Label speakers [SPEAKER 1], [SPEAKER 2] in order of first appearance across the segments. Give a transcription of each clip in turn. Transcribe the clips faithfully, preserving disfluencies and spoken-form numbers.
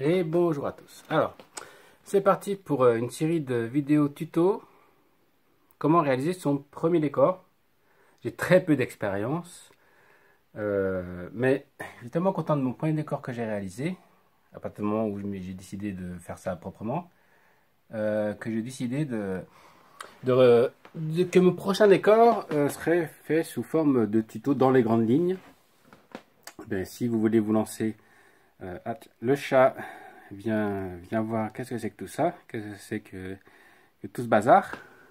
[SPEAKER 1] Et bonjour à tous. Alors, c'est parti pour une série de vidéos tuto. Comment réaliser son premier décor. J'ai très peu d'expérience, euh, mais je suis tellement content de mon premier décor que j'ai réalisé, à partir du moment où j'ai décidé de faire ça proprement, euh, que j'ai décidé de, de, de que mon prochain décor euh, serait fait sous forme de tuto dans les grandes lignes. Ben, si vous voulez vous lancer, euh, le chat vient, vient voir qu'est-ce que c'est que tout ça, qu'est-ce que c'est que, que tout ce bazar.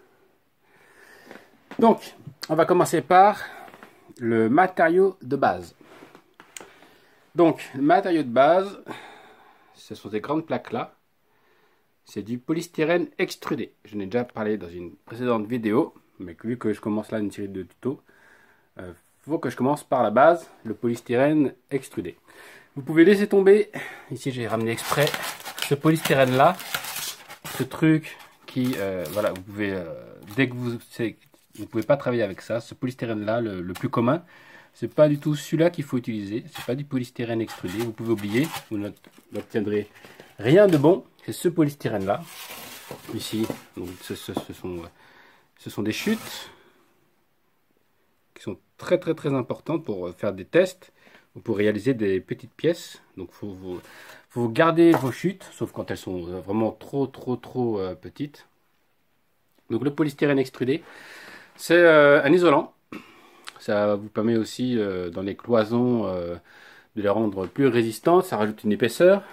[SPEAKER 1] Donc, on va commencer par le matériau de base. Donc, le matériau de base, ce sont ces grandes plaques-là. C'est du polystyrène extrudé. Je n'ai déjà parlé dans une précédente vidéo, mais vu que je commence là une série de tutos, il euh, faut que je commence par la base, le polystyrène extrudé. Vous pouvez laisser tomber, ici j'ai ramené exprès, ce polystyrène-là, ce truc qui, euh, voilà, vous pouvez, euh, dès que vous... Vous ne pouvez pas travailler avec ça. Ce polystyrène là, le, le plus commun, c'est pas du tout celui-là qu'il faut utiliser. C'est pas du polystyrène extrudé. Vous pouvez oublier. Vous n'obtiendrez rien de bon. C'est ce polystyrène là. Ici, donc, ce, ce, ce, sont, ce sont des chutes qui sont très très très importantes pour faire des tests ou pour réaliser des petites pièces. Donc il faut vous, faut garder vos chutes, sauf quand elles sont vraiment trop trop trop euh, petites. Donc le polystyrène extrudé, c'est euh, un isolant. Ça vous permet aussi euh, dans les cloisons euh, de les rendre plus résistantes. Ça rajoute une épaisseur.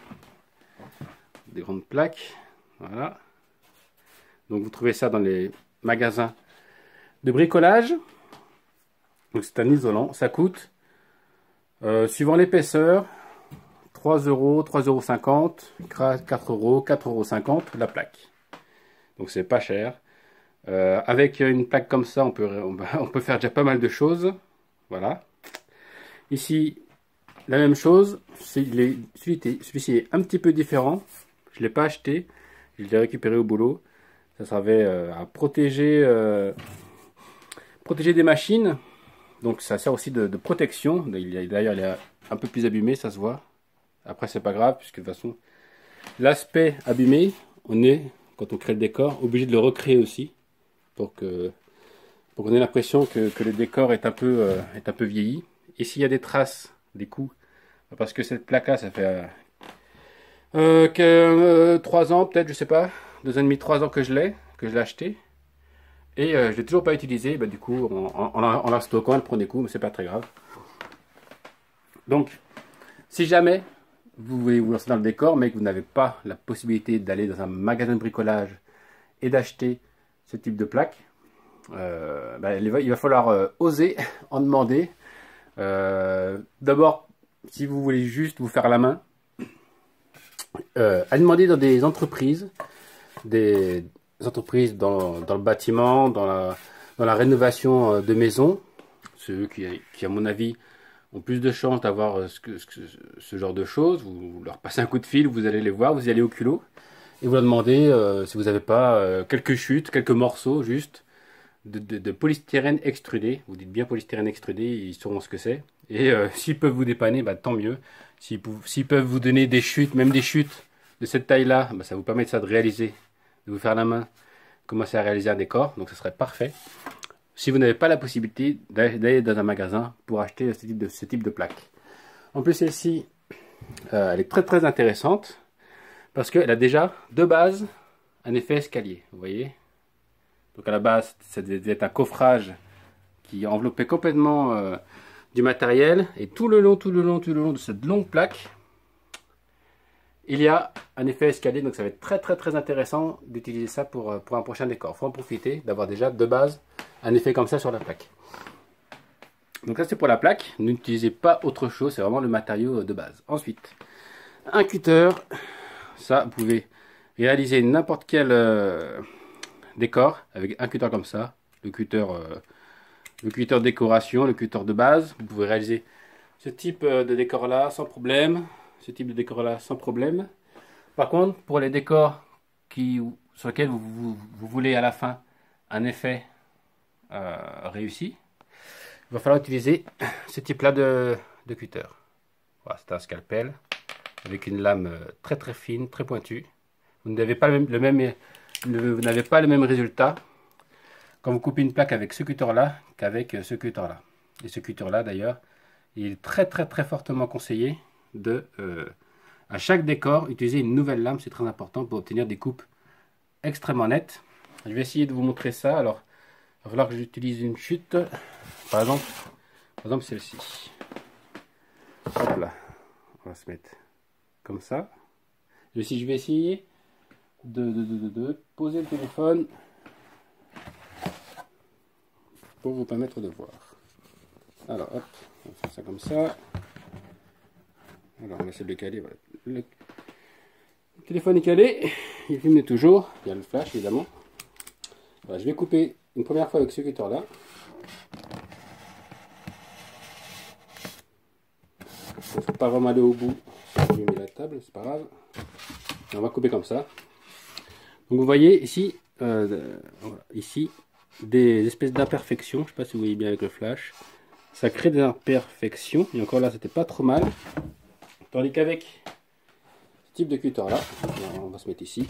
[SPEAKER 1] Des grandes plaques. Voilà. Donc vous trouvez ça dans les magasins de bricolage. Donc c'est un isolant. Ça coûte, euh, suivant l'épaisseur, trois euros, trois euros cinquante, quatre euros, quatre euros cinquante la plaque. Donc c'est pas cher. Euh, avec une plaque comme ça, on peut, on peut faire déjà pas mal de choses. Voilà. Ici, la même chose. Celui-ci est un petit peu différent. Je ne l'ai pas acheté. Je l'ai récupéré au boulot. Ça servait euh, à protéger, euh, protéger des machines. Donc ça sert aussi de, de protection. D'ailleurs, il est un peu plus abîmé, ça se voit. Après, c'est pas grave, puisque de toute façon, l'aspect abîmé, on est, quand on crée le décor, obligé de le recréer aussi. Pour que pour qu'on ait l'impression que, que le décor est un peu euh, est un peu vieilli. Et s'il y a des traces, des coups, parce que cette plaque là, ça fait euh, euh, que euh, trois ans peut-être, je sais pas, deux ans et demi, trois ans que je l'ai, que je l'ai acheté, et euh, je l'ai toujours pas utilisé. Bah, du coup, en, en, en la stockant, elle prend des coups, mais c'est pas très grave. Donc, si jamais vous voulez vous lancer dans le décor, mais que vous n'avez pas la possibilité d'aller dans un magasin de bricolage et d'acheter ce type de plaque, euh, bah, il, va, il va falloir euh, oser en demander. Euh, D'abord, si vous voulez juste vous faire la main, euh, à demander dans des entreprises, des entreprises dans, dans le bâtiment, dans la, dans la rénovation de maisons, ceux qui, qui à mon avis ont plus de chances d'avoir ce, ce, ce genre de choses. Vous leur passez un coup de fil, vous allez les voir, vous y allez au culot. Et vous leur demandez euh, si vous n'avez pas euh, quelques chutes, quelques morceaux juste de, de, de polystyrène extrudé. Vous dites bien polystyrène extrudé, ils sauront ce que c'est. Et euh, s'ils peuvent vous dépanner, bah, tant mieux. S'ils s'ils peuvent vous donner des chutes, même des chutes de cette taille-là, bah, ça vous permet de, ça, de réaliser, de vous faire la main, commencer à réaliser un décor. Donc ça serait parfait. Si vous n'avez pas la possibilité d'aller dans un magasin pour acheter ce type de, ce type de plaque. En plus, celle-ci, euh, elle est très très intéressante. Parce qu'elle a déjà, de base, un effet escalier, vous voyez. Donc à la base, ça devait être un coffrage qui enveloppait complètement euh, du matériel. Et tout le long, tout le long, tout le long de cette longue plaque, il y a un effet escalier. Donc ça va être très très très intéressant d'utiliser ça pour, pour un prochain décor. Il faut en profiter d'avoir déjà, de base, un effet comme ça sur la plaque. Donc ça c'est pour la plaque. N'utilisez pas autre chose, c'est vraiment le matériau de base. Ensuite, un cutter. Ça, vous pouvez réaliser n'importe quel euh, décor avec un cutter comme ça. Le cutter, euh, le cutter décoration, le cutter de base. Vous pouvez réaliser ce type de décor là sans problème. Ce type de décor là sans problème. Par contre, pour les décors qui, sur lesquels vous, vous, vous voulez à la fin un effet euh, réussi, il va falloir utiliser ce type là de, de cutter. Voilà, c'est un scalpel. avec une lame très très fine, très pointue. Vous n'avez pas le même, le même, vous n'avez pas le même résultat quand vous coupez une plaque avec ce cutter-là qu'avec ce cutter-là. Et ce cutter-là, d'ailleurs, il est très très très fortement conseillé de, euh, à chaque décor, utiliser une nouvelle lame. C'est très important pour obtenir des coupes extrêmement nettes. Je vais essayer de vous montrer ça. Alors, il va falloir que j'utilise une chute. Par exemple, par exemple celle-ci. Hop là. On va se mettre comme ça. Et si je vais essayer de, de, de, de, de poser le téléphone pour vous permettre de voir. Alors, hop, on va faire ça comme ça. Alors, on va essayer de le caler. Voilà. Le téléphone est calé. Il filme toujours. Il y a le flash, évidemment. Voilà, je vais couper une première fois avec ce cutter-là. Il ne faut pas vraiment aller au bout. J'ai mis la table, c'est pas grave. Et on va couper comme ça. Donc, vous voyez ici, euh, voilà, ici, des espèces d'imperfections. Je ne sais pas si vous voyez bien avec le flash. Ça crée des imperfections. Et encore là, c'était pas trop mal. Tandis qu'avec ce type de cutter là, on va se mettre ici.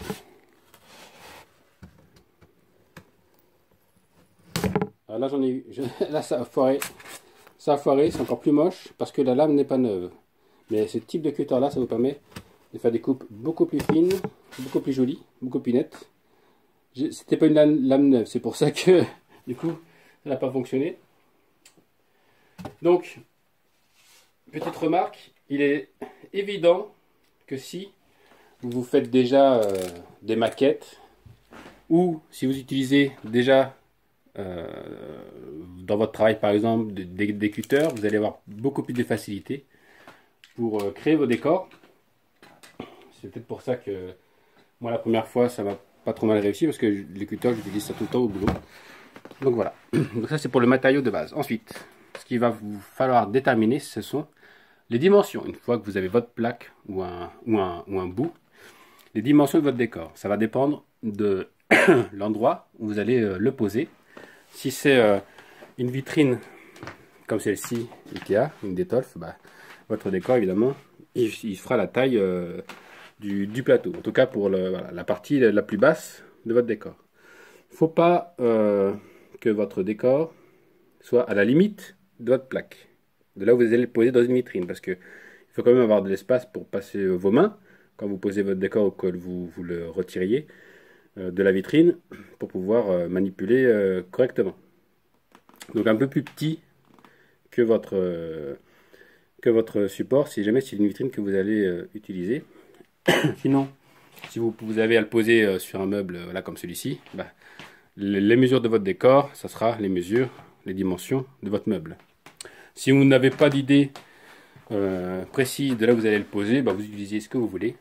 [SPEAKER 1] Alors là, j'en ai eu. Je, là, ça a foiré. Ça a foiré, c'est encore plus moche parce que la lame n'est pas neuve. Mais ce type de cutter là, ça vous permet de faire des coupes beaucoup plus fines, beaucoup plus jolies, beaucoup plus nettes. C'était pas une lame, lame neuve, c'est pour ça que du coup, ça n'a pas fonctionné. Donc, petite remarque, il est évident que si vous vous faites déjà euh, des maquettes ou si vous utilisez déjà euh, dans votre travail par exemple des, des cutters, vous allez avoir beaucoup plus de facilité pour euh, créer vos décors. C'est peut-être pour ça que moi la première fois ça m'a pas trop mal réussi parce que les cutters j'utilise ça tout le temps au boulot. Donc voilà, donc ça c'est pour le matériau de base. Ensuite, ce qu'il va vous falloir déterminer, ce sont les dimensions. Une fois que vous avez votre plaque ou un, ou un, ou un bout, les dimensions de votre décor. Ça va dépendre de l'endroit où vous allez euh, le poser. Si c'est euh, une vitrine comme celle-ci, Ikea, une Detolf, bah, votre décor évidemment, il, il fera la taille euh, du, du plateau. En tout cas pour le, voilà, la partie la plus basse de votre décor. Il ne faut pas euh, que votre décor soit à la limite de votre plaque. De là où vous allez le poser dans une vitrine. Parce que il faut quand même avoir de l'espace pour passer vos mains. Quand vous posez votre décor ou que vous, vous le retiriez euh, de la vitrine. Pour pouvoir euh, manipuler euh, correctement. Donc un peu plus petit que votre, euh, que votre support. Si jamais c'est une vitrine que vous allez euh, utiliser. Sinon, si vous, vous avez à le poser euh, sur un meuble euh, voilà, comme celui-ci. Bah, les, les mesures de votre décor, ça sera les mesures, les dimensions de votre meuble. Si vous n'avez pas d'idée euh, précise de là où vous allez le poser, bah vous utilisez ce que vous voulez.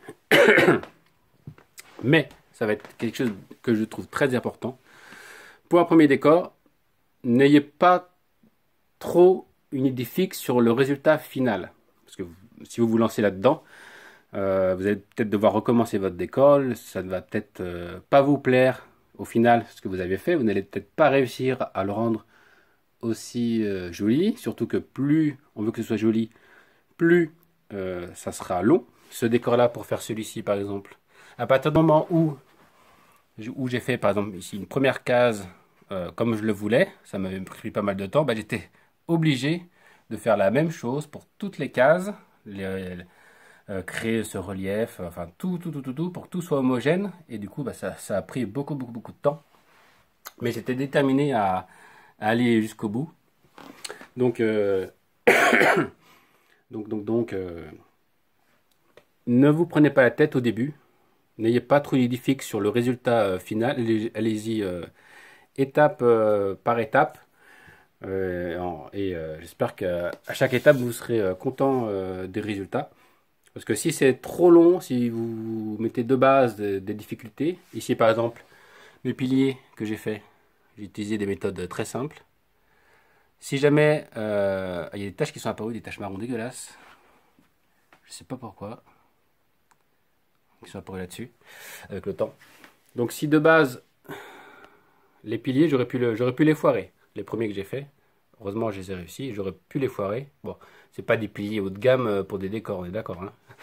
[SPEAKER 1] Mais ça va être quelque chose que je trouve très important. Pour un premier décor, n'ayez pas trop une idée fixe sur le résultat final. Parce que vous, si vous vous lancez là-dedans, euh, vous allez peut-être devoir recommencer votre décor. Ça ne va peut-être euh, pas vous plaire au final ce que vous avez fait. Vous n'allez peut-être pas réussir à le rendre aussi euh, joli, surtout que plus on veut que ce soit joli, plus euh, ça sera long. Ce décor là pour faire celui-ci par exemple, à partir du moment où où j'ai fait par exemple ici une première case euh, comme je le voulais, ça m'avait pris pas mal de temps, bah, j'étais obligé de faire la même chose pour toutes les cases, les, euh, créer ce relief, enfin tout tout tout tout tout pour que tout soit homogène, et du coup bah, ça, ça a pris beaucoup beaucoup beaucoup de temps, mais j'étais déterminé à aller jusqu'au bout. Donc, euh, donc, donc, donc euh, ne vous prenez pas la tête au début. N'ayez pas trop d'idées fixes sur le résultat euh, final. Allez-y euh, étape euh, par étape. Euh, en, et euh, j'espère qu'à chaque étape, vous serez euh, content euh, des résultats. Parce que si c'est trop long, si vous mettez de base des, des difficultés, ici par exemple, mes piliers que j'ai fait, j'ai utilisé des méthodes très simples. Si jamais euh, il y a des taches qui sont apparues, des taches marron dégueulasses, je sais pas pourquoi, qui sont apparues là-dessus, avec le temps. Donc si de base, les piliers, j'aurais pu, le, j'aurais pu les foirer, les premiers que j'ai fait. Heureusement, je les ai réussi, j'aurais pu les foirer. Bon, c'est pas des piliers haut de gamme pour des décors, on est d'accord, hein.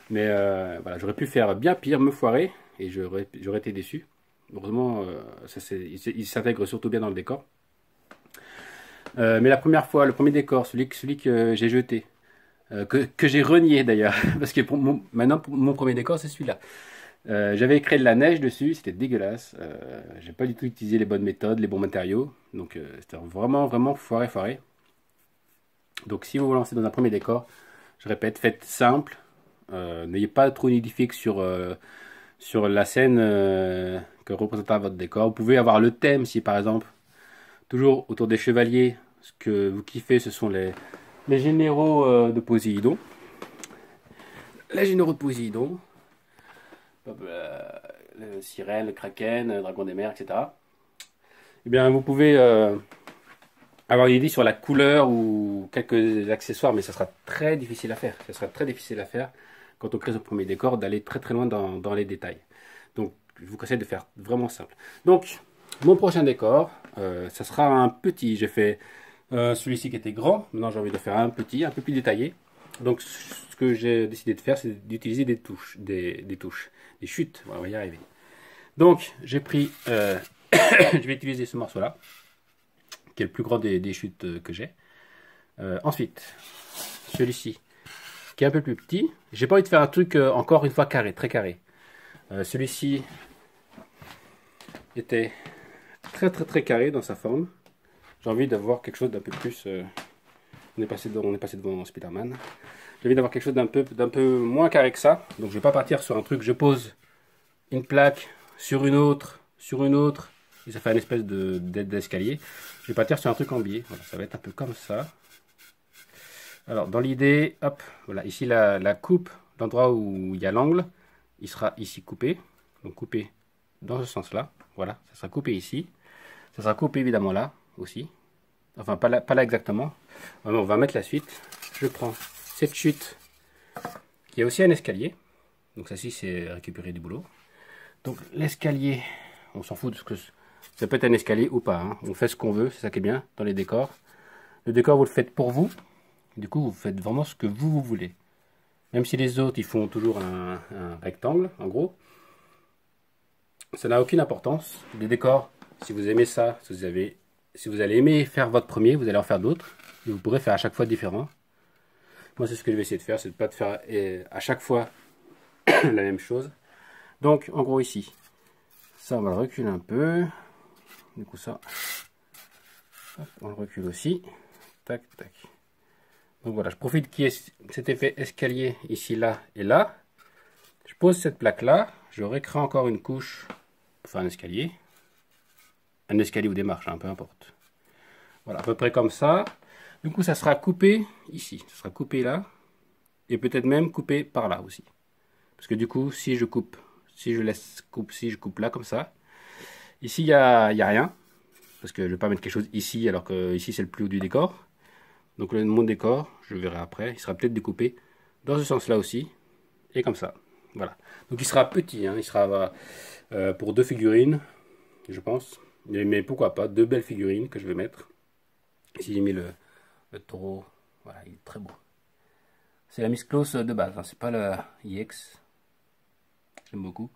[SPEAKER 1] Mais euh, voilà, j'aurais pu faire bien pire, me foirer, et j'aurais été déçu. Heureusement, euh, ça, il, il s'intègre surtout bien dans le décor. Euh, mais la première fois, le premier décor, celui, celui que j'ai jeté, euh, que, que j'ai renié d'ailleurs, parce que pour mon, maintenant pour mon premier décor c'est celui-là. Euh, J'avais créé de la neige dessus, c'était dégueulasse. Euh, j'ai pas du tout utilisé les bonnes méthodes, les bons matériaux, donc euh, c'était vraiment vraiment foiré foiré. Donc si vous vous lancez dans un premier décor, je répète, faites simple, euh, n'ayez pas trop une idée fixe sur euh, sur la scène euh, que représentera votre décor. Vous pouvez avoir le thème si par exemple toujours autour des chevaliers, ce que vous kiffez ce sont les les généraux euh, de Poséidon. Les généraux de Poséidon. Euh, le sirène, le kraken, le dragon des mers, et cetera. Eh bien, vous pouvez euh, avoir une idée sur la couleur ou quelques accessoires, mais ça sera très difficile à faire. Ça sera très difficile à faire quand on crée son premier décor, d'aller très très loin dans, dans les détails. Donc, je vous conseille de faire vraiment simple. Donc, mon prochain décor, euh, ça sera un petit. J'ai fait euh, celui-ci qui était grand. Maintenant, j'ai envie de faire un petit, un peu plus détaillé. Donc, ce que j'ai décidé de faire, c'est d'utiliser des touches, des, des touches, des chutes. Voilà, on va y arriver. Donc, j'ai pris, euh, je vais utiliser ce morceau-là, qui est le plus grand des, des chutes que j'ai. Euh, ensuite, celui-ci, qui est un peu plus petit. J'ai pas envie de faire un truc euh, encore une fois carré, très carré. Euh, celui-ci était très très très carré dans sa forme. J'ai envie d'avoir quelque chose d'un peu plus. Euh, on est passé devant, on est passé devant Spider-Man. J'ai envie d'avoir quelque chose d'un peu d'un peu moins carré que ça. Donc je vais pas partir sur un truc. Je pose une plaque sur une autre, sur une autre, et ça fait une espèce de d'escalier. Je vais partir sur un truc en biais. Voilà, ça va être un peu comme ça. Alors dans l'idée, hop, voilà, ici la, la coupe, l'endroit où il y a l'angle, il sera ici coupé. Donc coupé dans ce sens-là. Voilà, ça sera coupé ici. Ça sera coupé évidemment là aussi. Enfin, pas là, pas là exactement. Alors, on va mettre la suite. Je prends cette chute qui est aussi un escalier. Donc, ça, ci c'est récupérer du boulot. Donc, l'escalier, on s'en fout de ce que ça peut être un escalier ou pas. Hein. On fait ce qu'on veut, c'est ça qui est bien dans les décors. Le décor, vous le faites pour vous. Du coup, vous faites vraiment ce que vous, vous voulez. Même si les autres, ils font toujours un, un rectangle, en gros. Ça n'a aucune importance. Les décors, si vous aimez ça, si vous avez. Si vous allez aimer faire votre premier, vous allez en faire d'autres. Vous pourrez faire à chaque fois différent. Moi, c'est ce que je vais essayer de faire, c'est de ne pas de faire à chaque fois la même chose. Donc, en gros, ici, ça, on va le reculer un peu. Du coup, ça, hop, on le recule aussi. Tac, tac. Donc voilà, je profite qu'il y ait cet effet escalier ici, là et là. Je pose cette plaque-là. Je recrée encore une couche pour faire un escalier. Un escalier ou des marches, hein, peu importe. Voilà, à peu près comme ça. Du coup, ça sera coupé ici. Ça sera coupé là. Et peut-être même coupé par là aussi. Parce que du coup, si je coupe, si je laisse coupe, si je coupe là comme ça, ici, il n'y a, y a rien. Parce que je ne vais pas mettre quelque chose ici, alors que ici, c'est le plus haut du décor. Donc, le, mon décor, je verrai après, il sera peut-être découpé dans ce sens-là aussi. Et comme ça. Voilà. Donc, il sera petit. Hein, il sera euh, pour deux figurines, je pense. Mais, mais pourquoi pas, deux belles figurines que je vais mettre. Ici j'ai mis le, le taureau, voilà, il est très beau. C'est la Miss Claus de base, hein, c'est pas la I X. J'aime beaucoup.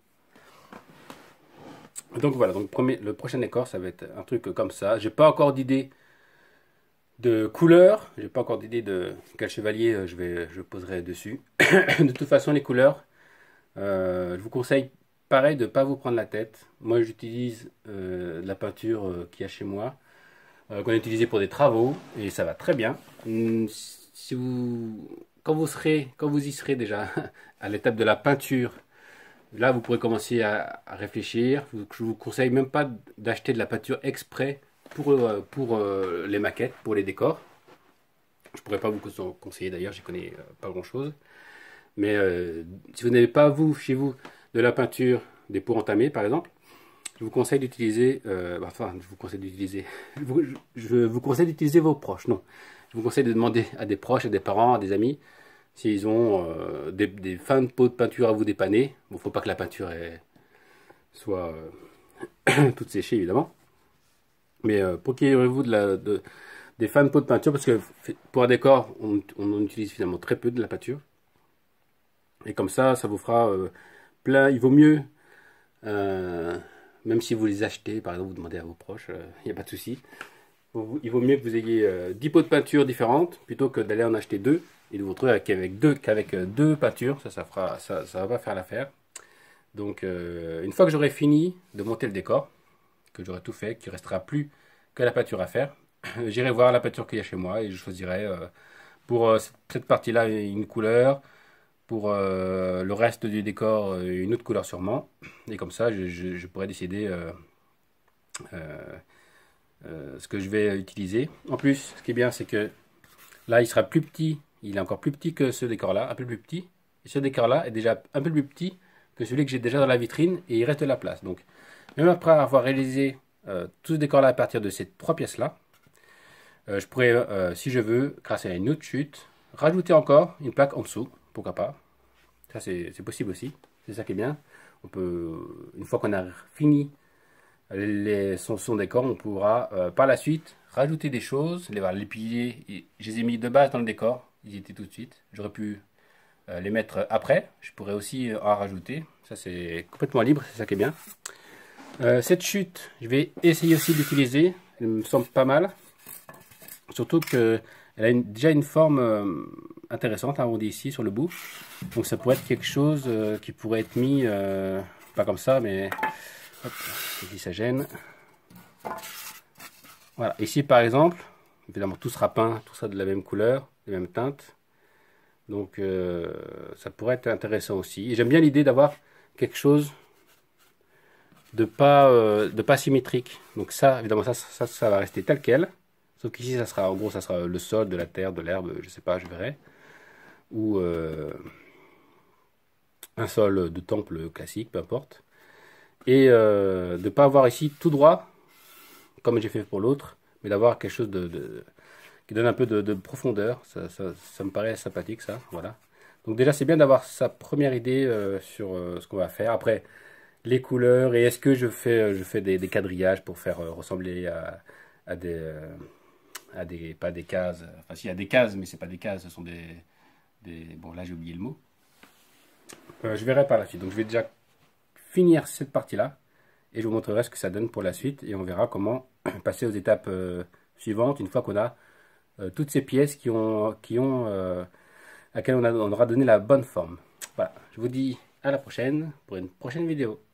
[SPEAKER 1] Donc voilà, donc premier, le prochain décor ça va être un truc comme ça. J'ai pas encore d'idée de couleur, j'ai pas encore d'idée de quel chevalier je vais, je poserai dessus. De toute façon les couleurs, euh, je vous conseille pareil de pas vous prendre la tête. Moi j'utilise euh, la peinture euh, qu'il y a chez moi. Euh, qu'on a utilisé pour des travaux et ça va très bien. Si vous, quand vous serez, quand vous y serez déjà à l'étape de la peinture, là vous pourrez commencer à, à réfléchir. Je vous conseille même pas d'acheter de la peinture exprès pour, euh, pour euh, les maquettes, pour les décors. Je pourrais pas vous conseiller d'ailleurs, j'y connais euh, pas grand chose. Mais euh, si vous n'avez pas vous chez vous de la peinture des pots entamés par exemple, je vous conseille d'utiliser, euh, enfin, je vous conseille d'utiliser, je, je vous conseille d'utiliser vos proches, non. Je vous conseille de demander à des proches, à des parents, à des amis, s'ils ont euh, des, des fins de pots de peinture à vous dépanner. Bon, faut pas que la peinture est, soit euh, toute séchée, évidemment. Mais euh, procurez-vous de la, de, des fins de pots de peinture, parce que pour un décor, on, on utilise finalement très peu de la peinture. Et comme ça, ça vous fera euh, plein. Il vaut mieux, euh, même si vous les achetez, par exemple, vous demandez à vos proches, il euh, n'y a pas de souci. Il vaut mieux que vous ayez euh, dix pots de peinture différentes plutôt que d'aller en acheter deux et de vous retrouver avec, avec deux, qu'avec euh, deux peintures. Ça, ça fera, ça, ça va pas faire l'affaire. Donc, euh, une fois que j'aurai fini de monter le décor, que j'aurai tout fait, qu'il ne restera plus que la peinture à faire, j'irai voir la peinture qu'il y a chez moi et je choisirai euh, pour euh, cette partie-là une couleur, pour euh, le reste du décor une autre couleur sûrement. Et comme ça, je, je, je pourrai décider euh, euh, euh, ce que je vais utiliser. En plus, ce qui est bien, c'est que là, il sera plus petit. Il est encore plus petit que ce décor-là, un peu plus petit. Et ce décor-là est déjà un peu plus petit que celui que j'ai déjà dans la vitrine et il reste de la place. Donc, même après avoir réalisé euh, tout ce décor-là à partir de ces trois pièces-là, euh, je pourrais, euh, si je veux, grâce à une autre chute, rajouter encore une plaque en dessous. Pourquoi pas? Ça, c'est possible aussi. C'est ça qui est bien. On peut, une fois qu'on a fini les, son, son décor, on pourra euh, par la suite rajouter des choses, les, les piliers. Je les ai mis de base dans le décor, ils y étaient tout de suite. J'aurais pu euh, les mettre après, je pourrais aussi en rajouter. Ça, c'est complètement libre, c'est ça qui est bien. Euh, cette chute, je vais essayer aussi d'utiliser. Elle me semble pas mal. Surtout qu'elle a une, déjà une forme euh, intéressante, arrondie ici sur le bout. Donc ça pourrait être quelque chose euh, qui pourrait être mis, euh, pas comme ça, mais hop, ici ça gêne. Voilà, ici par exemple, évidemment tout sera peint, tout ça de la même couleur, des mêmes teintes. Donc euh, ça pourrait être intéressant aussi. Et j'aime bien l'idée d'avoir quelque chose de pas, euh, de pas symétrique. Donc ça, évidemment, ça, ça, ça va rester tel quel. Sauf qu'ici, ça sera, en gros, ça sera le sol, de la terre, de l'herbe, je sais pas, je verrai. Ou euh, un sol de temple classique, peu importe. Et euh, de ne pas avoir ici tout droit, comme j'ai fait pour l'autre, mais d'avoir quelque chose de, de, qui donne un peu de, de profondeur. Ça, ça, ça me paraît sympathique, ça. Voilà. Donc déjà, c'est bien d'avoir sa première idée euh, sur euh, ce qu'on va faire. Après, les couleurs, et est-ce que je fais, je fais des, des quadrillages pour faire euh, ressembler à, à des... Euh, à des, pas des cases, enfin s'il y a des cases, mais c'est pas des cases, ce sont des, des bon là j'ai oublié le mot. Euh, je verrai par la suite, donc je vais déjà finir cette partie-là, et je vous montrerai ce que ça donne pour la suite, et on verra comment passer aux étapes euh, suivantes, une fois qu'on a euh, toutes ces pièces qui ont, qui ont euh, à laquelle on, a, on aura donné la bonne forme. Voilà, je vous dis à la prochaine, pour une prochaine vidéo.